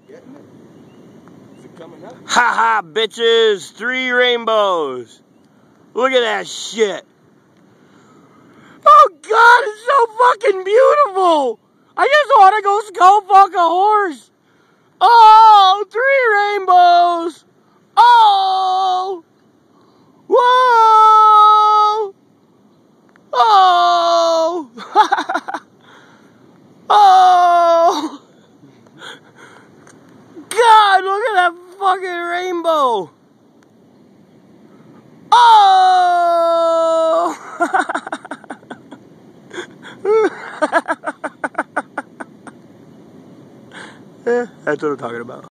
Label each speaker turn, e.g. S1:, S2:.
S1: Getting it? Is it coming up?
S2: Ha ha, bitches! 3 rainbows! Look at that shit! Oh god, it's so fucking beautiful! I just want to go skull fuck a horse! Oh, 3 rainbows! Oh! Whoa! Oh! Oh! God, look at that fucking rainbow! Oh! That's what I'm talking about.